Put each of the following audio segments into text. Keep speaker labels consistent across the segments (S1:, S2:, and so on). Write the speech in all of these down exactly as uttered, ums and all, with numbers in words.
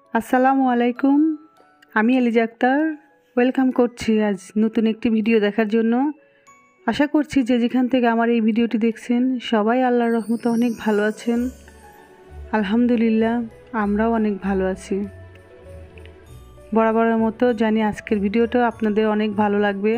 S1: আসসালামু আলাইকুম, আমি এলিজা আক্তার ওয়েলকাম করছি আজ নতুন একটি ভিডিও দেখার জন্য। আশা করছি যে যেখান থেকে আমার এই ভিডিওটি দেখছেন সবাই আল্লাহর রহমতে অনেক ভালো আছেন। আলহামদুলিল্লাহ, আমরাও অনেক ভালো আছি। বরাবরের মতো জানি আজকের ভিডিওটা আপনাদের অনেক ভালো লাগবে।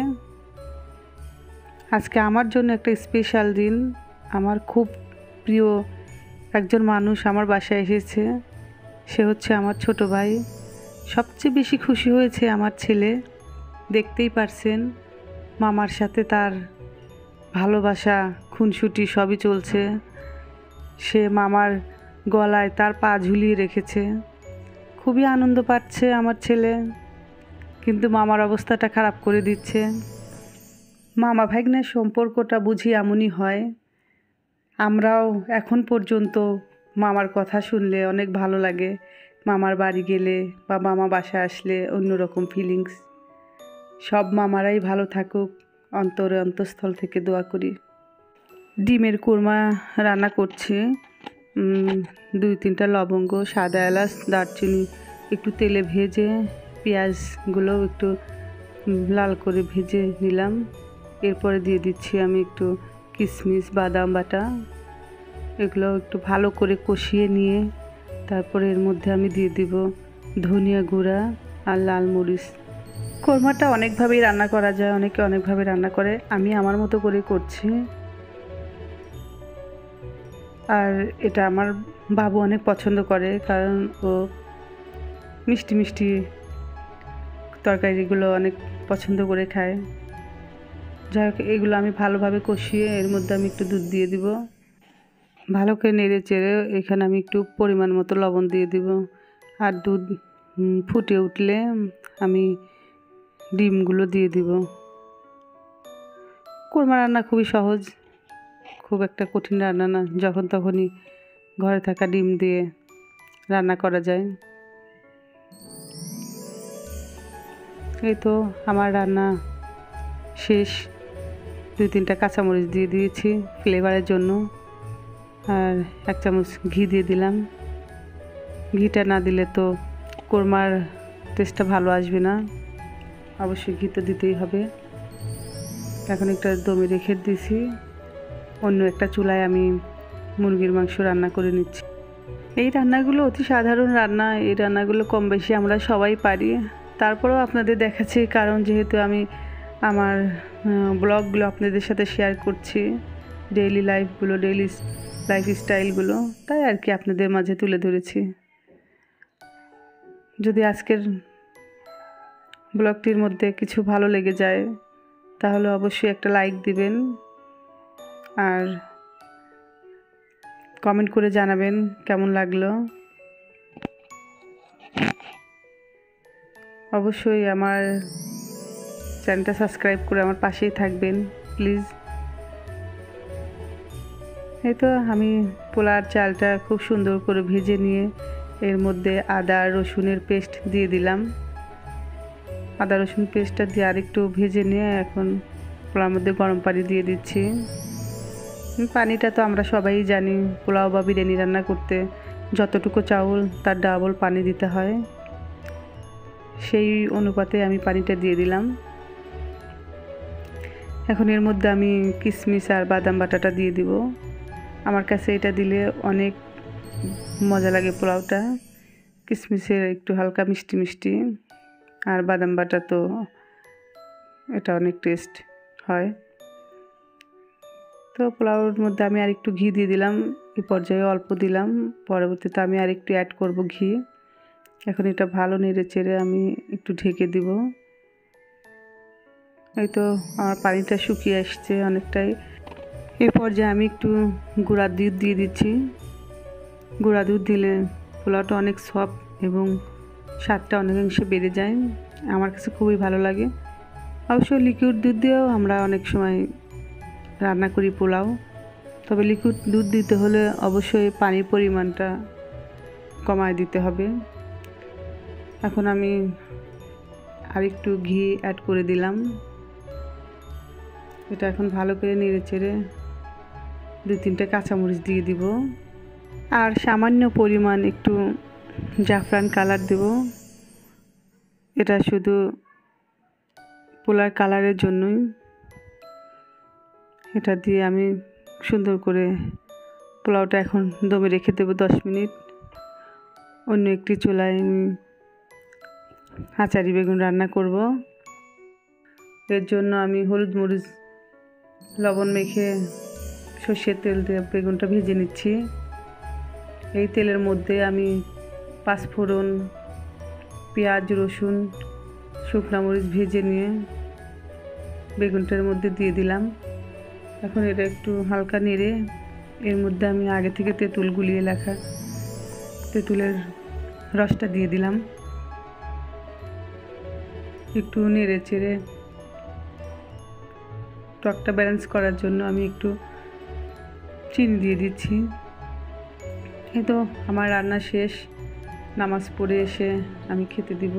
S1: আজকে আমার জন্য একটা স্পেশাল দিন। আমার খুব প্রিয় একজন মানুষ আমার বাসায় এসেছে। সে হচ্ছে আমার ছোট ভাই। সবচেয়ে বেশি খুশি হয়েছে আমার ছেলে। দেখতেই পারছেন মামার সাথে তার ভালোবাসা খুনসুটি সবই চলছে। সে মামার গলায় তার পা ঝুলিয়ে রেখেছে। খুবই আনন্দ পাচ্ছে আমার ছেলে, কিন্তু মামার অবস্থাটা খারাপ করে দিচ্ছে। মামা ভাগ্নের সম্পর্কটা বুঝি এমনই হয়। আমরাও এখন পর্যন্ত মামার কথা শুনলে অনেক ভালো লাগে। মামার বাড়ি গেলে বা মামা বাসায় আসলে অন্যরকম ফিলিংস। সব মামারাই ভালো থাকুক, অন্তরে অন্তঃস্থল থেকে দোয়া করি। ডিমের কোরমা রান্না করছি। দুই তিনটা লবঙ্গ, সাদা এলাচ, দারচিনি একটু তেলে ভেজে পেঁয়াজগুলো একটু লাল করে ভেজে নিলাম। এরপরে দিয়ে দিচ্ছি আমি একটু কিশমিশ, বাদাম বাটা। এগুলো একটু ভালো করে কষিয়ে নিয়ে তারপরে এর মধ্যে আমি দিয়ে দিব ধনিয়া গুঁড়া আর লাল মরিচ। কোরমাটা অনেকভাবেই রান্না করা যায়, অনেকে অনেকভাবে রান্না করে। আমি আমার মতো করে করছি। আর এটা আমার বাবু অনেক পছন্দ করে, কারণ ও মিষ্টি মিষ্টি তরকারিগুলো অনেক পছন্দ করে খায়। যাই হোক, এগুলো আমি ভালোভাবে কষিয়ে এর মধ্যে আমি একটু দুধ দিয়ে দিব। ভালো করে নেড়ে চেড়ে এখানে আমি একটু পরিমাণ মতো লবণ দিয়ে দিব। আর দুধ ফুটে উঠলে আমি ডিমগুলো দিয়ে দিব। কোরমা রান্না খুবই সহজ, খুব একটা কঠিন রান্না না। যখন তখনই ঘরে থাকা ডিম দিয়ে রান্না করা যায়। এই তো আমার রান্না শেষ। দুই তিনটা কাঁচামরিচ দিয়ে দিয়েছি ফ্লেভারের জন্য, আর এক চামচ ঘি দিয়ে দিলাম। ঘিটা না দিলে তো কোরমার টেস্টটা ভালো আসবে না, অবশ্যই ঘি তো দিতেই হবে। এখন একটা দমে রেখে দিয়েছি। অন্য একটা চুলায় আমি মুরগির মাংস রান্না করে নিচ্ছি। এই রান্নাগুলো অতি সাধারণ রান্না। এই রান্নাগুলো কম বেশি আমরা সবাই পারি। তারপরেও আপনাদের দেখাচ্ছি, কারণ যেহেতু আমি আমার ব্লগগুলো আপনাদের সাথে শেয়ার করছি, ডেইলি লাইফগুলো, ডেইলি লাইফ স্টাইলগুলো, তাই আর কি আপনাদের মাঝে তুলে ধরেছি। যদি আজকের ব্লগটির মধ্যে কিছু ভালো লেগে যায় তাহলে অবশ্যই একটা লাইক দিবেন, আর কমেন্ট করে জানাবেন কেমন লাগলো। অবশ্যই আমার চ্যানেলটা সাবস্ক্রাইব করে আমার পাশেই থাকবেন প্লিজ। এই তো আমি পোলার চালটা খুব সুন্দর করে ভেজে নিয়ে এর মধ্যে আদা রসুনের পেস্ট দিয়ে দিলাম। আদা রসুন পেস্টটা দিয়ে আরেকটু ভেজে নিয়ে এখন পোলার মধ্যে গরম পানি দিয়ে দিচ্ছি। পানিটা তো আমরা সবাই জানি, পোলাও বা বিরিয়ানি রান্না করতে যতটুকু চাউল তার ডাবল পানি দিতে হয়। সেই অনুপাতে আমি পানিটা দিয়ে দিলাম। এখন এর মধ্যে আমি কিশমিশ আর বাদাম বাটাটা দিয়ে দিব। আমার কাছে এটা দিলে অনেক মজা লাগে পোলাওটা। কিশমিশের একটু হালকা মিষ্টি মিষ্টি, আর বাদাম বাটা তো এটা অনেক টেস্ট হয়। তো পোলাওর মধ্যে আমি আর একটু ঘি দিয়ে দিলাম। এই পর্যায়ে অল্প দিলাম, পরবর্তীতে আমি আর একটু অ্যাড করব ঘি। এখন এটা ভালো নেড়ে চেড়ে আমি একটু ঢেকে দিব। এই তো আমার পানিটা শুকিয়ে আসছে অনেকটাই। এই পর্যায়ে আমি একটু গুঁড়া দুধ দিয়ে দিচ্ছি। গুঁড়া দুধ দিলে পোলাওটা অনেক সফট এবং স্বাদটা অনেকাংশে বেড়ে যায়। আমার কাছে খুবই ভালো লাগে। অবশ্য লিকুইড দুধ দিয়েও আমরা অনেক সময় রান্না করি পোলাও, তবে লিকুইড দুধ দিতে হলে অবশ্যই পানির পরিমাণটা কমায় দিতে হবে। এখন আমি আরেকটু ঘি অ্যাড করে দিলাম। এটা এখন ভালো করে নেড়ে চেড়ে দুই তিনটে কাঁচামরিচ দিয়ে দিব, আর সামান্য পরিমাণ একটু জাফরান কালার দেব। এটা শুধু পোলার কালারের জন্যই। এটা দিয়ে আমি সুন্দর করে পোলাওটা এখন দমে রেখে দেবো দশ মিনিট। অন্য একটি চুলায় আমি আচারি বেগুন রান্না করব। এর জন্য আমি হলুদ মরিচ লবণ মেখে সর্ষের তেল দিয়ে বেগুনটা ভেজে নিচ্ছি। এই তেলের মধ্যে আমি পাঁচফোড়ন, পেঁয়াজ, রসুন, শুকনো মরিচ ভেজে নিয়ে বেগুনটার মধ্যে দিয়ে দিলাম। এখন এটা একটু হালকা নেড়ে এর মধ্যে আমি আগে থেকে তেঁতুল গুলিয়ে রাখা তেঁতুলের রসটা দিয়ে দিলাম। একটু নেড়ে চেড়ে টকটা ব্যালেন্স করার জন্য আমি একটু চিনি দিয়ে দিচ্ছি। এই তো আমার রান্না শেষ। নামাজ পড়ে এসে আমি খেতে দিব।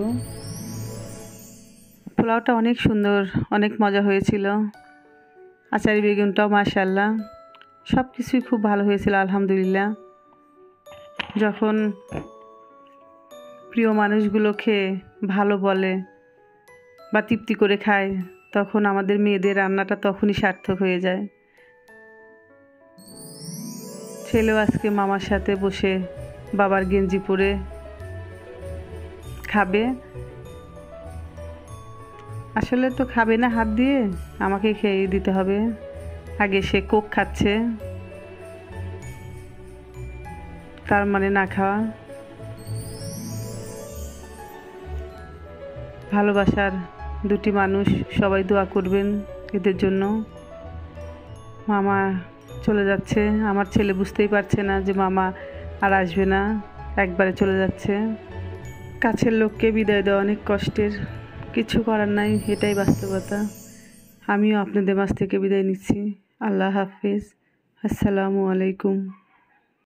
S1: পোলাওটা অনেক সুন্দর, অনেক মজা হয়েছিল। আচারি বেগুনটাও মাশাআল্লাহ, সব কিছুই খুব ভালো হয়েছিল আলহামদুলিল্লাহ। যখন প্রিয় মানুষগুলো খেয়ে ভালো বলে বা তৃপ্তি করে খায়, তখন আমাদের মেয়েদের রান্নাটা তখনই সার্থক হয়ে যায়। ছেলেও আজকে মামার সাথে বসে বাবার গেঞ্জি পরে খাবে। আসলে তো খাবে না হাত দিয়ে, আমাকে খেয়ে দিতে হবে। আগে সে কোক খাচ্ছে, তার মানে না খাওয়া। ভালোবাসার দুটি মানুষ, সবাই দোয়া করবেন এদের জন্য। মামা চলে যাচ্ছে, আমার ছেলে বুঝতেই পারছে না যে মামা আর আসবে না, একবারে চলে যাচ্ছে। কাছের লোককে বিদায় দেওয়া অনেক কষ্টের, কিছু করার নাই, এটাই বাস্তবতা। আমিও আপনাদের মাঝ থেকে বিদায় নিচ্ছি। আল্লাহ হাফেজ, আসসালামু আলাইকুম।